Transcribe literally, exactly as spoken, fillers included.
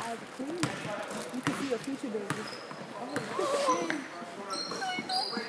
eyes are clean, you can see your future baby. Oh, shit.